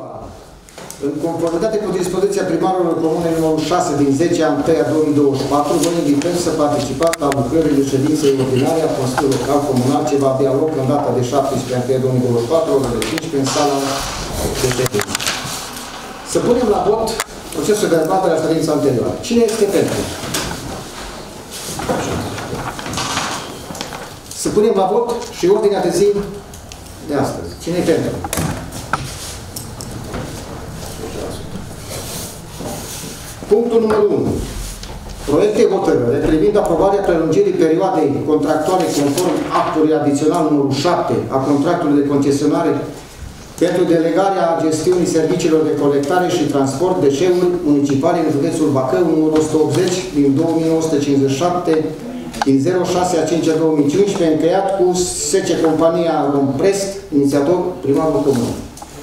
În conformitate cu dispoziția primarului Comunei numărul 6 din 10 a 1/2024, vă invităm să participați la lucrările ședinței ordinare a Consiliului Local Comunal, ce va avea loc în data de 17/1/2024, orele 15, în sala de ședință. Să punem la vot procesul de dezbatere a ședinței anterioare. Cine este pentru? Să punem la vot și ordinea de zi de astăzi. Cine e pentru? Punctul numărul 1. Proiect de hotărâre privind aprobarea prelungirii perioadei contractuale conform actului adițional numărul 7 a contractului de concesionare pentru delegarea gestiunii serviciilor de colectare și transport deșeuri municipale în județul Bacău, numărul 180 din 2957 din 06/5/2015, încheiat cu SC Compania Romprest, inițiator primarul comun.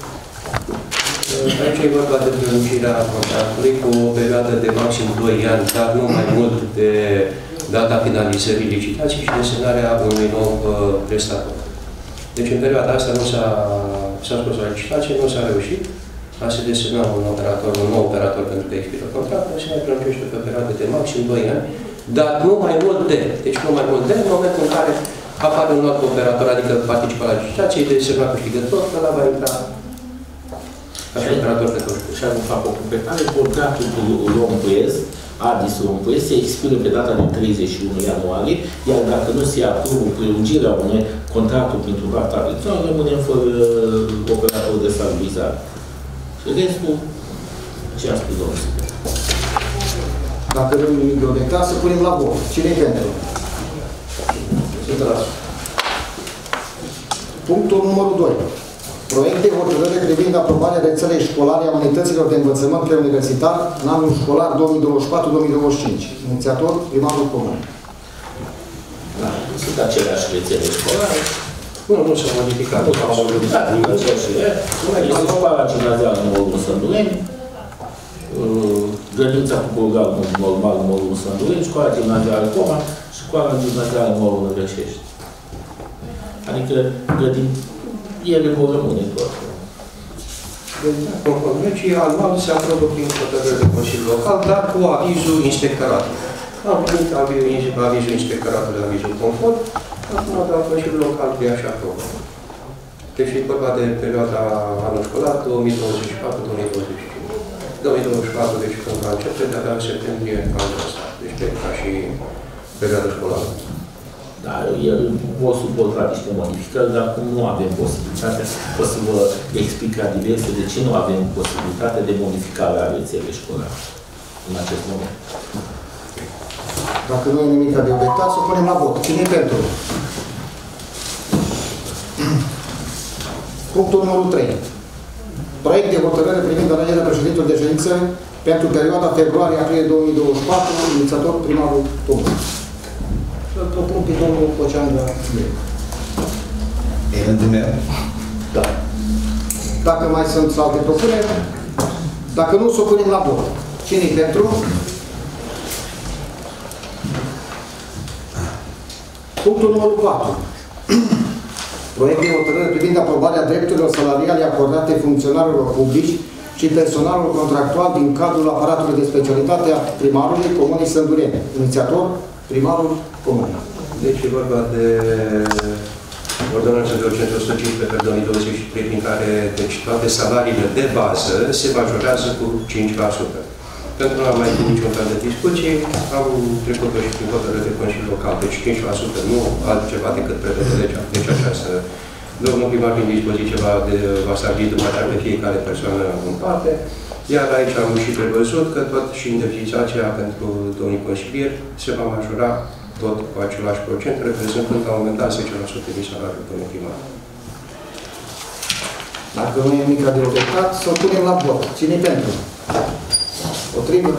Aici e vorba de prelungirea contractului cu o perioadă de maxim 2 ani, dar nu mai mult de data finalizării licitației și desemnarea unui nou prestator. Deci în perioada asta nu s-a scos la licitație, nu s-a reușit a se desemna un nou operator pentru că expiră contractul, se mai prelungește pe o perioadă de maxim 2 ani, dar nu mai mult de, deci nu mai mult de, în momentul în care apare un alt operator, adică participă la licitație, de desemna câștigător, că ăla va intra așa operator pe tot. Și acum fac o completare, contractul cu Rompuez, Adis Rompuez, se expiră pe data de 31 ianuarie, iar dacă nu se aprobă prelungirea unui contractul pentru partea adițională, rămânem fără operator de stabilizare. Și restul, ce a spus domnul? Dacă nu e nimic de obiectat, să punem la vot. Cine e pentru? Punctul numărul 2. Proiect de hotărâre privind aprobarea rețelei școlare a unităților de învățământ preuniversitar în anul școlar 2024-2025. Inițiator, primarul comun. Da, sunt aceleași rețele școlare. Nu s-au modificat. Nu s-au modificat. Este școala gimnazială numărul Sândureni, grădința cu program normal numărul Sândureni, școala gimnazială Coma, școala gimnazială numărul Năgășești. Adică ele vor rămâne tot. Conform legii, anual se aprobă prin hotărâre de Consiliul Local, dar cu avizul inspectoratului. Am primit avizul inspectoratului, avizul conform, acum, dar Consiliul Local e așa aprobă. Deci e vorba de perioada anul școlar 2024-2025. 2024, deci când va începe, de-abia în septembrie anul ăsta. Deci ca și perioada școlară. Dar el o suporta niște modificări, dar cum nu avem posibilitatea, o să vă explic la diverse de ce nu avem posibilitatea de modificare a rețelei școlare în acest moment. Dacă nu e nimic de obiectat, să punem la vot. Cine e pentru? Punctul numărul 3. Proiect de hotărâre privind alegerea președintelui de ședință pentru perioada februarie-aprilie 2024, inițiator primarul comun. Îl propun pe domnul Coceanga. E rândul meu. Da. Dacă mai sunt alte propuneri, dacă nu, să o punem la vot. Cine-i pentru? Punctul numărul 4. Proiect de hotărâre privind aprobarea drepturilor salariale acordate funcționarilor publici și personalul contractual din cadrul aparatului de specialitate a primarului Comunei Sândureni. Inițiator, primarul comunei. Deci e vorba de ordonanța de urgență 115 pe 2023, prin care deci, toate salariile de bază se majorează cu 5%. Pentru a mai fi niciun fel de discuție, am trecut și prin hotărâre de Consiliul Local. Deci 5% nu altceva decât prevede legea. Deci așa să... Domnul primar, prin dispoziție, va stabili după aceea pe fiecare persoană în parte. Iar aici am și prevăzut că tot și indemnizația pentru domnii consilieri se va majora tot cu același procent, reprezentând la un moment dat 10% din salariul domnului primar. Dacă nu e nimic de obiectat, să o punem la vot. Cine-i pentru? Potrivă?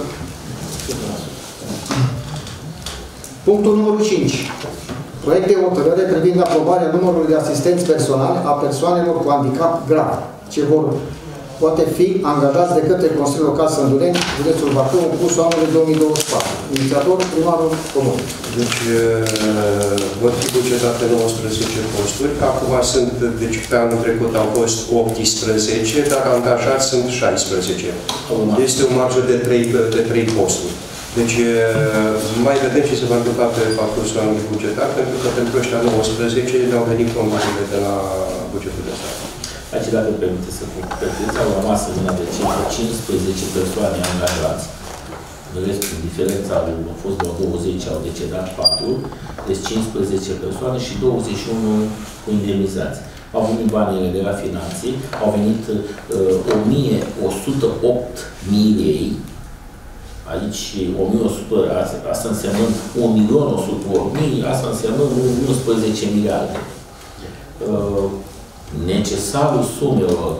Punctul numărul 5. Proiect de hotărâre privind aprobarea numărului de asistenți personali a persoanelor cu handicap grav, ce vor poate fi angajați de către Consiliul Local Sândureni, județul Bacău, în cursul anului 2024. Inițiator, primarul comun. Deci, vor fi bugetate 19 posturi. Acum sunt, deci pe anul trecut au fost 18, dar angajați sunt 16. Este o marjă de 3 posturi. Deci, mai vedem ce se va întâmpla pe parcursul anului bugetar, pentru că pentru ăștia 19 ne-au venit fondurile de la bugetul de stat. Aici, dacă îmi permite să completez, au rămas în mâna de 15 persoane angajați. În rest, în diferența au fost doar 20, au decedat 4, deci 15 persoane și 21 cu indemnizați. Au venit banile de la finanțe, au venit 1108 lei. Aici 1100, asta înseamnă 1.100.000, asta înseamnă 11 miliarde. Necesarul sumelor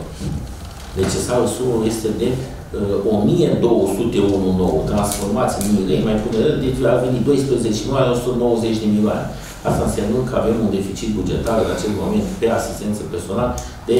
este de 1.201,9, transformați în lei, mai pune rând, deci ar veni 12.190 de milioane. Asta înseamnă că avem un deficit bugetar în acel moment pe asistență personală de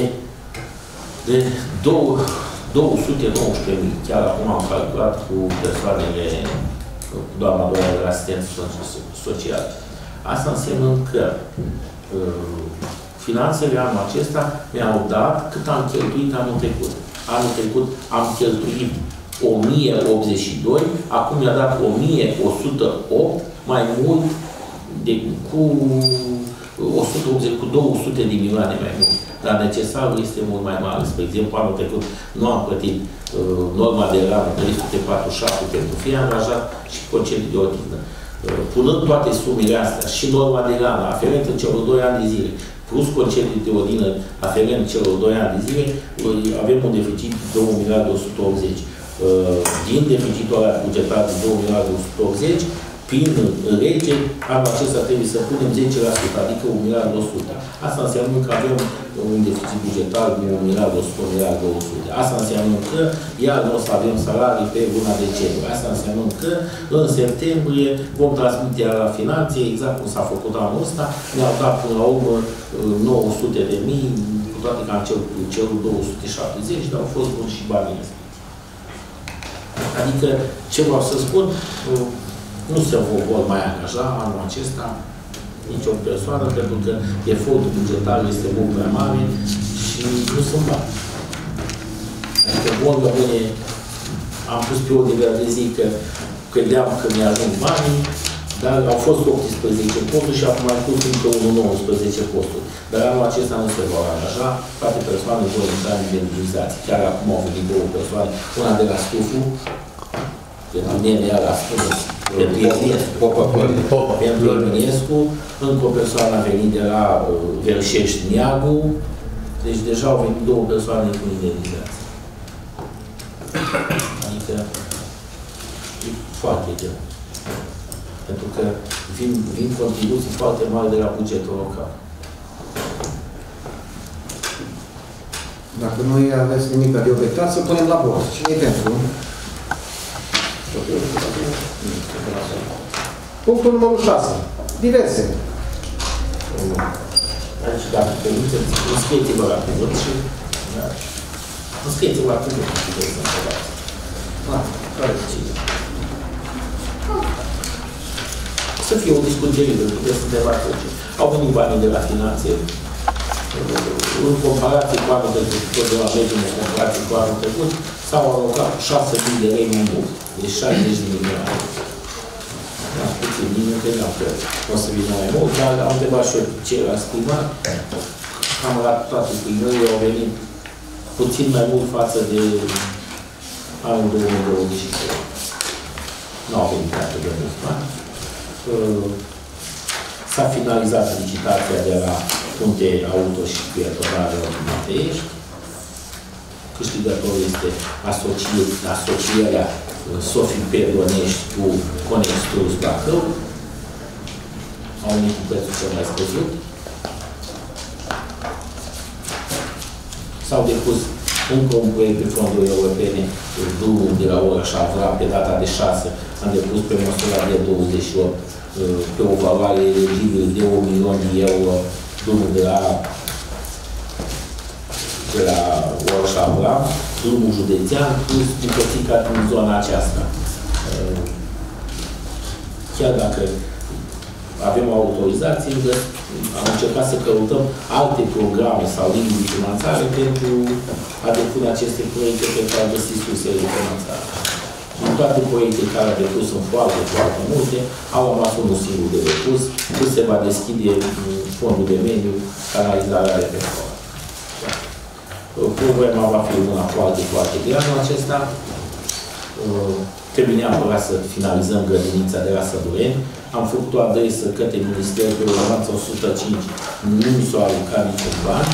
219.000. Chiar acum am calculat cu persoanele, doamna de la asistență socială. Asta înseamnă că finanțele anul acesta mi-au dat cât am cheltuit anul trecut. Anul trecut am cheltuit 1082, acum mi-a dat 1108, mai mult cu 180, cu 200 de milioane mai mult. Dar necesarul este mult mai mare. Spre exemplu, anul trecut nu am plătit norma de eram 347 pentru fie angajat și concedii de odihnă. Punând toate sumele astea și norma de eram aferentă celor 2 ani de zile, plus concedii de odihnă aferent celor 2 ani de zile, avem un deficit de 2.180. Din deficitul ăla bugetar de 2.180, prin lege, anul acesta trebuie să punem 10%, adică 1.100.000. Asta înseamnă că avem un deficit bugetar de 1.100.000, 1.200.000. Asta înseamnă că iar nu o să avem salarii pe luna decembrie. Asta înseamnă că în septembrie vom transmite la finanțe, exact cum s-a făcut anul ăsta, ne-au dat până la urmă 900.000, cu toate că am cerut 270, dar au fost buni și banii ăsta. Adică, ce vreau să spun, nu se vor mai angaja anul acesta nicio persoană, pentru că efortul bugetar este mult prea mare și nu sunt bani. Adică vor rămâne, am pus pe ordinea de zi că credeam că mi-ajung banii, dar au fost 18 posturi și acum mai pus încă 19 posturi. Dar anul acesta nu se vor angaja, toate persoanele vor intra în indemnizații. Chiar acum au venit 2 persoane, una de la Stufu, pentru mine ea la spuneți, pentru Eminescu, încă o persoană a venit de la Verșești Neagu, deci deja au venit 2 persoane cu indemnizații. Adică e foarte greu. Pentru că vin contribuții foarte mari de la bugetul local. Dacă nu aveți nimic de obiectat, să punem la vot. Cine e pentru? Punctul numărul 6. Diverse. Aici, dacă permiteți, înscrieți-vă la cuvânt și... Înscrieți-vă la cuvânt și puteți să întrebați. Care decide? Să fie o discuție liberă, puteți să întrebați orice. Au venit banii de la finanțe, în comparație cu anul trecut, tot de la mediu, în comparație cu anul trecut, s-au alocat 6.000 de lei mai mult, deci 60 de milioane. Da, puțin, nimeni nu credeam că o să vină mai mult, dar am întrebat și eu ceilalți primari, cam la toate primării au venit puțin mai mult față de anul 2023. Nu au venit atât de mult bani. S-a finalizat licitația de la Punte Auto și Pietonare Mateiești. Câștigătorul este asocierea Sofii Perionești cu Conextrus Bacău. Au venit cu prețul cel mai scăzut. S-au depus încă un proiect pe fonduri europene, drumul de la Orăș-Avra, pe data de 6, am depus pe măsura de 28, pe o valoare eligibilă de 1.000.000 de euro, drumul de la de la Orș-Abra, drumul județean, plus bucățica din zona aceasta. Chiar dacă avem o autorizație, am încercat să căutăm alte programe sau linii de finanțare pentru a depune aceste proiecte pentru a găsi sursele de finanțare. Din toate proiectele care au depus sunt foarte, foarte multe, au rămas unul singur de depus, cât se va deschide fondul de mediu, canalizarea de pe acolo. Problema va fi una foarte, foarte grea în acesta. Trebuie neapărat să finalizăm grădinița de la Sădureni. Am făcut o adresă către Ministerul de Ordonanță 105, nu mi s-o alocat niciun bani.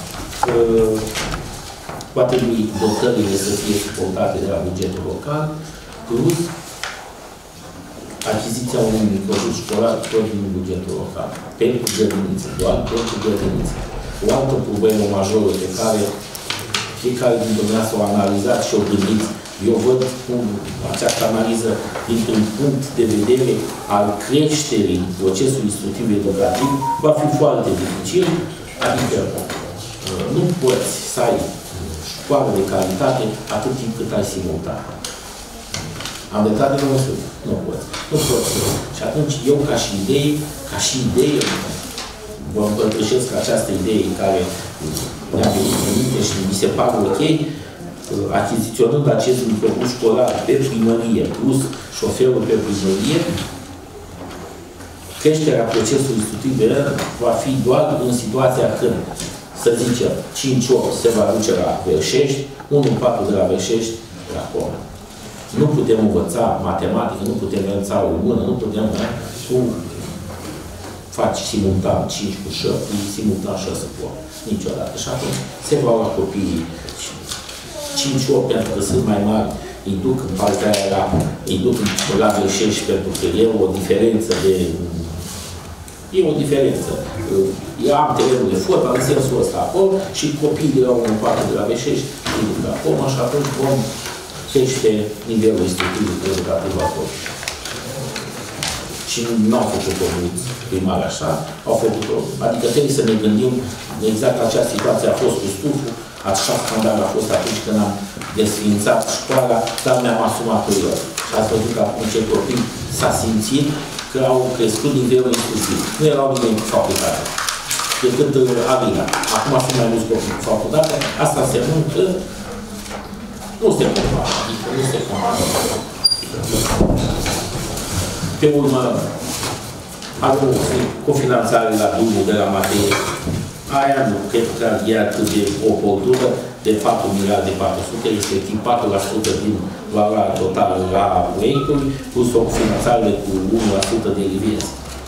Va trebui dotările să fie suportate de la bugetul local, plus achiziția unui microbus școlar tot din bugetul local. Pentru grădiniță, doar pentru grădiniță. O altă problemă majoră pe care fiecare din dumneavoastră o analizat și o gândit. Eu văd cum această analiză dintr-un punct de vedere al creșterii procesului instructiv educativ va fi foarte dificil, adică nu poți să ai școală de calitate atât timp cât ai simultan. Am dreptate de măsură? Nu poți. Nu poți. Și atunci eu ca și idee, vă împărtășesc această idee care mi-a venit în minte și mi se pare ok, achiziționând acest microbus școlar pe primărie plus șoferul pe primărie, creșterea procesului instructiv va fi doar în situația când, să zicem, 5-8 se va duce la Verșești, 1-4 de la Verșești la Comun. Nu putem învăța matematică, nu putem învăța română, nu putem cum faci simultan 5 cu 7, simultan 6 cu 8. Niciodată. Și atunci se va lua copiii 5-8 pentru că sunt mai mari, îi duc în partea aia, îi duc la Verșești pentru că e o diferență de... E o diferență. Eu am terenul de fotbal în sensul ăsta acolo și copiii de la 1-4 de la Verșești îi duc acolo și atunci vom crește nivelul instructiv educativ acolo. Și nu au făcut-o mulți primari așa, au făcut-o. Adică trebuie să ne gândim, exact această situație a fost cu stuful, așa scandal a fost atunci când am desființat școala, dar mi-am asumat-o eu. Și ați văzut că acum ce copii s-a simțit că au crescut nivelul instructiv. Nu erau nimeni cu facultate. Decât Avila. Acum sunt mai mulți copii cu facultate. Asta înseamnă că nu se compară. Adică nu se compară. Pe urmă, avem o cofinanțare la drumul de la Matei. Aia nu cred că e atât de oportună, de 4 miliarde 400, respectiv 4% din valoarea totală a proiectului, plus o cofinanțare cu 1% de livenți.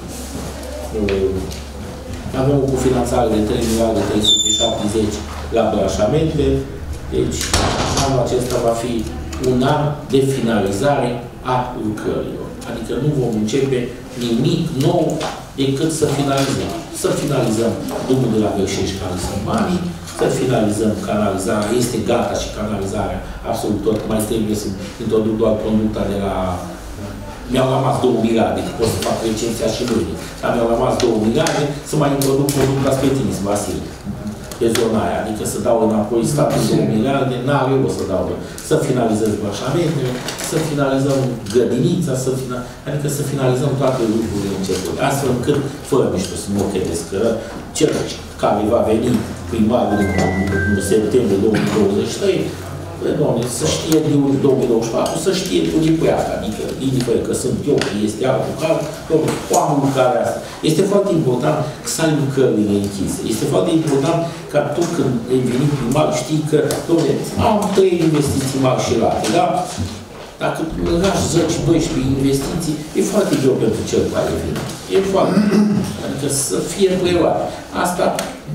Avem o cofinanțare de 3 miliarde 370 la branșamente, deci anul acesta va fi un an de finalizare a lucrărilor. Adică nu vom începe nimic nou decât să finalizăm. Să finalizăm drumul de la Verșești, care sunt banii, să finalizăm canalizarea, este gata și canalizarea, absolut tot, mai trebuie să introduc doar conducta de la... Mi-au rămas 2 miliarde, că pot să fac recenția și mâine, dar mi-au rămas 2 miliarde să mai introduc conducta spre Tinis, Vasile, pe zona aia, adică să dau înapoi statul 2 miliarde, n-are eu să dau, să finalizăm branșamentele, să finalizăm grădinița, adică să finalizăm toate lucrurile începute, astfel încât, fără mișto să mă credesc, că cel care va veni primarul în septembrie 2023, doamne, să știe din 2024, să știe unii asta, adică, indiferent că sunt eu, că este altul, oamenul care asta. Este foarte important să ai lucrările închise. Este foarte important ca tu când ai venit primar, știi că, doamne, am 3 investiții mari și late, da? Dacă lași 10-12 investiții, e foarte greu pentru cel care vine. E foarte greu. Adică să fie preluat. Asta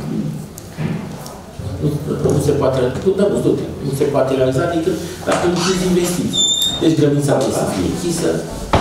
nu se poate, nu se poate realiza decât dacă închizi investiții. Deci grădinița trebuie să fie închisă,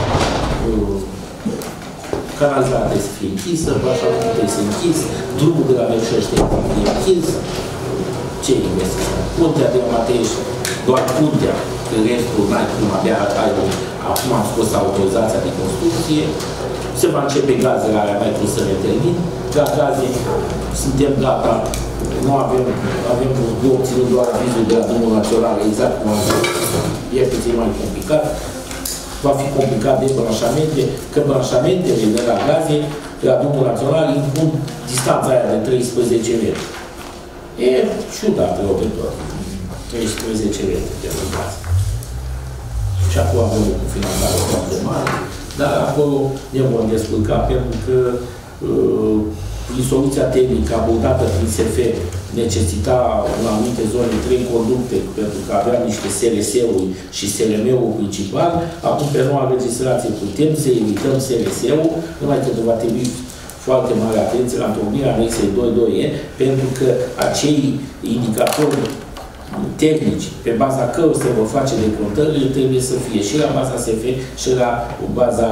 canalizarea trebuie să fie închisă, branșamentul trebuie să fie închis, drumul de la Verșești trebuie să fie închis. Ce investiții? Puntea de la Matești, doar puntea, că restul n-ai cum abia ai. Acum am scos autorizația de construcție, se va începe gazele alea mai plus să le termin. La gaze suntem gata nu avem de obținut doar avizul de la Drumul Național, exact cum am zis, e puțin mai complicat. Va fi complicat de branșamente, că branșamentele de la gaze, de la Drumul Național, impun distanța aia de 13 metri. E ciudat rău pe tot. 13 metri de gaze. Și acolo avem o finanțare foarte mare, dar acolo ne vom descurca pentru că prin soluția tehnică abordată prin SF necesita în anumite zone 3 conducte pentru că aveam niște SRS-uri și SRM-ul principal. Acum pe noua legislație putem să evităm SRS-ul, numai că va trebui foarte mare atenție la întocmirea anexei 2.2e, pentru că acei indicatori tehnici pe baza cărora se vor face decontările trebuie să fie și la baza SF și la baza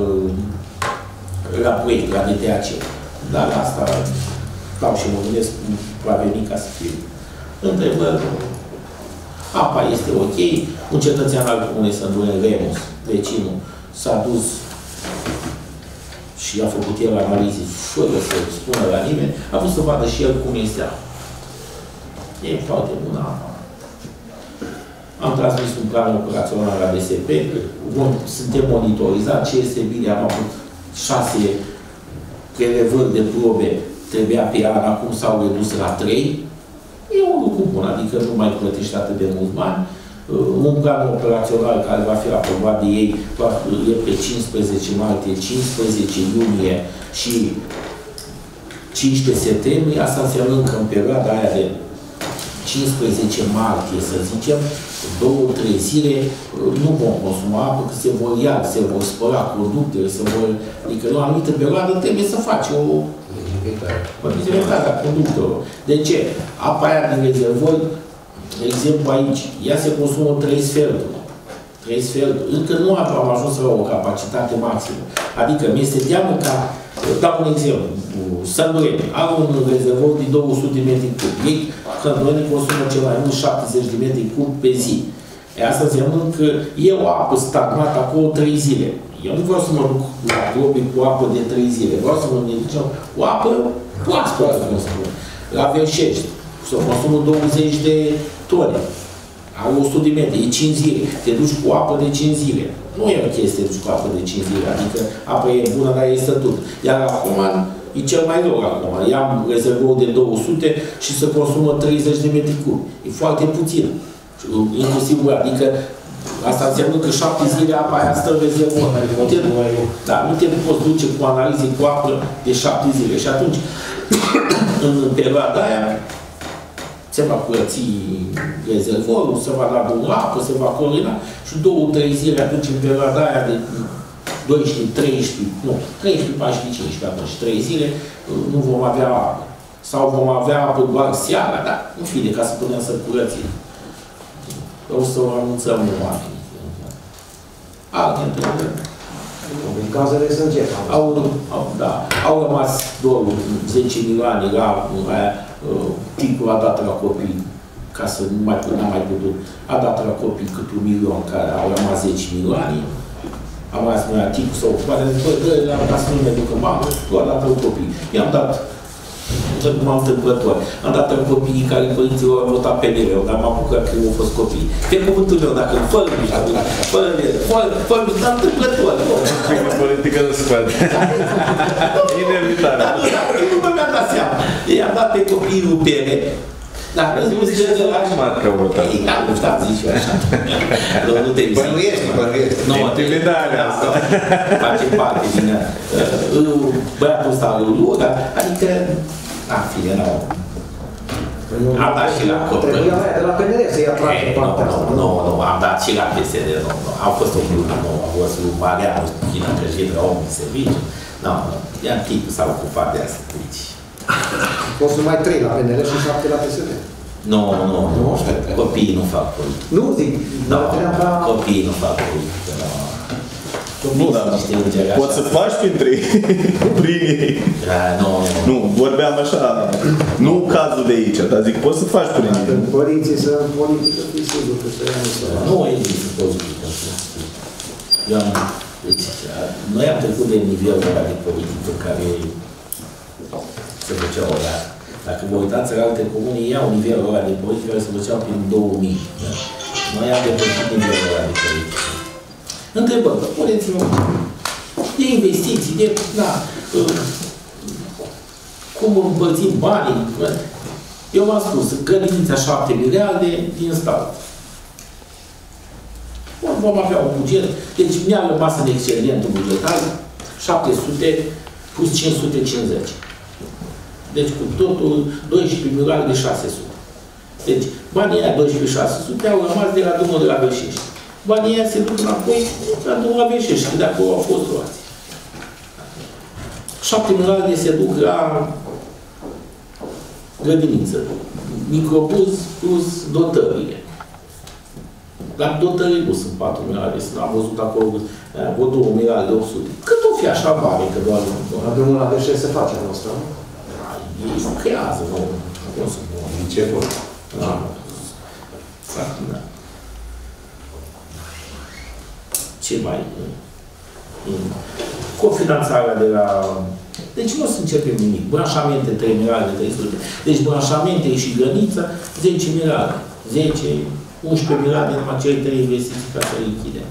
la proiect, la DTAC. Dar asta stau și mă gândesc cum va veni ca să fie. Întrebări. Apa este ok. Un cetățean al comunei Sânduren, Remus, vecinul, s-a dus și a făcut el analize fără să spună la nimeni, a vrut să vadă și el cum este apa. E foarte bună apa. Am transmis un plan operațional la DSP, suntem monitorizați ce este bine, am avut 6 prelevări de probe, trebuia pe an, acum s-au redus la 3. E un lucru bun, adică nu mai plătești atât de mulți bani. Un plan operațional care va fi aprobat de ei e pe 15 martie, 15 iunie și 15 septembrie. Asta înseamnă că în perioada aia de 15 martie, să zicem, 2-3 zile nu vom consuma apă, că se vor ia, se vor spăla conductele, se vor... Adică la o anumită perioadă trebuie să faci o dezinfectare a conductelor. De ce? Apa aia din rezervori, de exemplu aici, ea se consumă 3 sferturi. 3 sferturi. Încă nu am ajuns la o capacitate maximă. Adică mi-este teamă ca, dau un exemplu, Sânduren are un rezervor de 200 de metri cub. Ei, Sânduren consumă cel mai mult 70 de metri cub pe zi. Asta înseamnă că e o apă stagnată acolo 3 zile. Eu nu vreau să mă duc la probe cu apă de 3 zile. Vreau să mă duc cu apă proaspătă, cum spun. La Verșești, să consumă 20 de tone. Are 100 de metri, e 5 zile. Te duci cu apă de 5 zile. Nu e ok să te duci cu apă de 5 zile. Adică apa e bună, dar e stătut. Iar acum e cel mai rău acum. I-am rezervorul de 200 și se consumă 30 de metri cub. E foarte puțin. Inclusiv, adică asta înseamnă că 7 zile apa aia stă în rezervor. Nu te poți duce cu analize cu apă de 7 zile. Și atunci, în perioada aia, se va curăți rezervorul, se va da bună apă, se va corina și 2-3 zile atunci în perioada aia de 12, 13, nu, 13, 14, 15, atunci 3 zile nu vom avea apă. Sau vom avea apă doar seara, dar în fine, ca să putem să curățim. O să o anunțăm oamenii. Alte întrebări. În cazele sunt au rămas doar 10 milioane la tipul a dat la copii, ca să nu mai putut, a dat la copii cât 1 milion, care au rămas 10 milioane. Am mai spus, tipul s-a ocupat, le-am dat să nu ne ducă mamă, doar a dat la copii. I-am dat cum am întâmplător. Am dat în copiii care părinții au votat pe mine, dar m-am apucat că au fost copii. Pe cuvântul meu, dacă fără dar întâmplător. Politică nu se poate. Inevitabil. Nu mi-am dat seama. I-am dat pe copiii rupere. Dar nu zice de la așa. Nu știu, zici eu așa. Nu te vizit. Bănuiești. Nu, intimidarea asta. Face parte din băiatul ăsta lui Lura. Adică, fie, am dat și la copii. Trebuia de la PNR să-i atrage partea asta. Nu, am dat și la PSD. Am fost o glumă, nu. A fost lui Marianu, China, că și era om în serviciu. Nu, i-am tipul s-a ocupat de asta. Poți numai 3 la PNL și 7 la PSD. Nu, copiii nu fac politică. Nu zic, copiii nu fac politică. Nu, dar poți să faci printre ei. Nu, vorbeam așa, nu cazul de aici, dar zic, poți să faci prin ei. Când părinții să în politică, fii sigur că nu există politică. Noi am trecut de nivelul ăla de politică care se făcea odată. Dacă vă uitați în alte comune, iau nivelul ăla de politică care se făceau prin 2000. Da? Noi am depășit nivelul ăla de politică. Întrebări, puneți-mă de investiții, de, da, cum împărțim banii. Eu v-am spus, grădinița 7 miliarde din stat. Vom avea un buget, deci mi-a rămas în excedentul bugetar 700 plus 550. Deci cu totul 12 milioane de 600. Deci banii aia 12 600 au rămas de la drumul de la Bășești. Banii aia se duc înapoi la drumul la Bășești, că de acolo au fost luați. 7 milioane se duc la grădiniță. Microbuz plus dotările. Dar dotările nu sunt 4 milioane, am văzut acolo vreo 2 milioane de 800. Cât o fi așa bani, că doar... La drumul la Bășești se face anul ăsta, nu? Ei lucrează, nu? Nu sunt buni. Din ce vor? Da. Da. Ce mai... Cofinanțarea de la... Deci nu o să începem nimic. Branșamente 3 milioane de 300. Deci branșamente și grăniță 10 milioane. 10, 11 milioane numai cele 3 investiții ca să le închidem.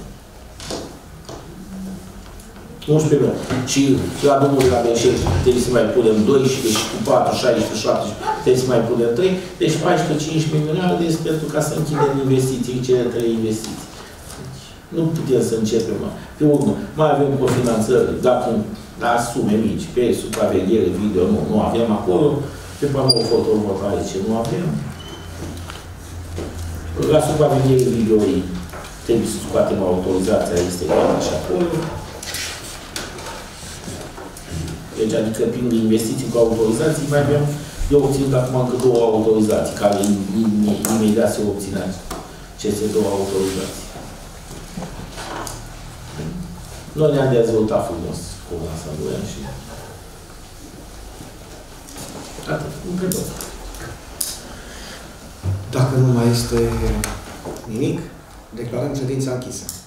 11 milioane. Și la drumul de la Bășești trebuie să mai punem 12 și cu 4, 16, 17, trebuie să mai punem 3. Deci 14-15 milioane pentru ca să închidem investiții, cele 3 investiții. Nu putem să începem. Pe urmă, mai avem cofinanțări, dacă la sume mici, pe supraveghere, video, nu avem acolo, pe panou fotovoltaice, nu avem. La supraveghere video trebuie să scoatem autorizația, este gata și acolo. Deci, adică prin investiții cu autorizații, mai avem, eu obțin acum încă 2 autorizații, care imediat se obțin aceste 2 autorizații. Noi ne-am dezvoltat frumos cu Asamblea și... Atât, întrebări. Dacă nu mai este nimic, declarăm ședința închisă.